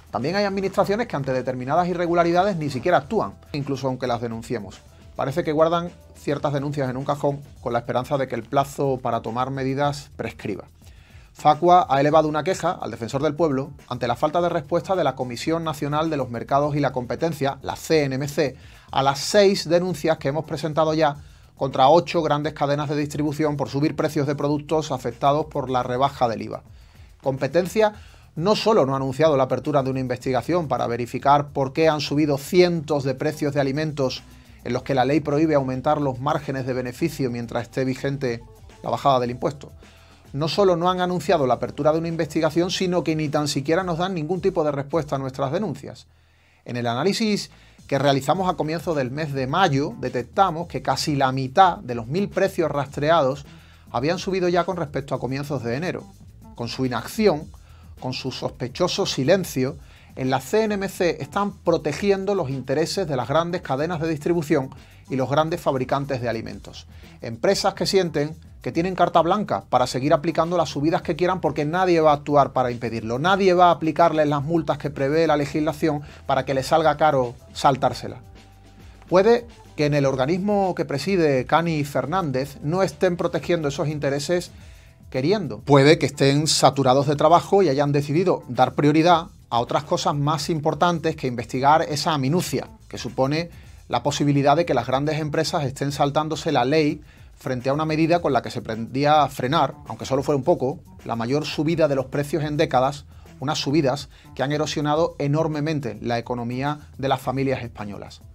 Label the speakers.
Speaker 1: También hay administraciones que ante determinadas irregularidades ni siquiera actúan, incluso aunque las denunciemos. Parece que guardan ciertas denuncias en un cajón con la esperanza de que el plazo para tomar medidas prescriba. Facua ha elevado una queja al Defensor del Pueblo ante la falta de respuesta de la Comisión Nacional de los Mercados y la Competencia, la CNMC, a las 6 denuncias que hemos presentado ya contra 8 grandes cadenas de distribución por subir precios de productos afectados por la rebaja del IVA. Competencia no solo no ha anunciado la apertura de una investigación para verificar por qué han subido cientos de precios de alimentos en los que la ley prohíbe aumentar los márgenes de beneficio mientras esté vigente la bajada del impuesto. No solo no han anunciado la apertura de una investigación, sino que ni tan siquiera nos dan ningún tipo de respuesta a nuestras denuncias. En el análisis que realizamos a comienzos del mes de mayo, detectamos que casi la mitad de los 1000 precios rastreados habían subido ya con respecto a comienzos de enero. Con su inacción, con su sospechoso silencio, en la CNMC están protegiendo los intereses de las grandes cadenas de distribución y los grandes fabricantes de alimentos. Empresas que sienten que tienen carta blanca para seguir aplicando las subidas que quieran porque nadie va a actuar para impedirlo. Nadie va a aplicarles las multas que prevé la legislación para que les salga caro saltársela. Puede que en el organismo que preside Cani Fernández no estén protegiendo esos intereses queriendo. Puede que estén saturados de trabajo y hayan decidido dar prioridad a otras cosas más importantes que investigar esa minucia que supone la posibilidad de que las grandes empresas estén saltándose la ley frente a una medida con la que se pretendía frenar, aunque solo fuera un poco, la mayor subida de los precios en décadas, unas subidas que han erosionado enormemente la economía de las familias españolas.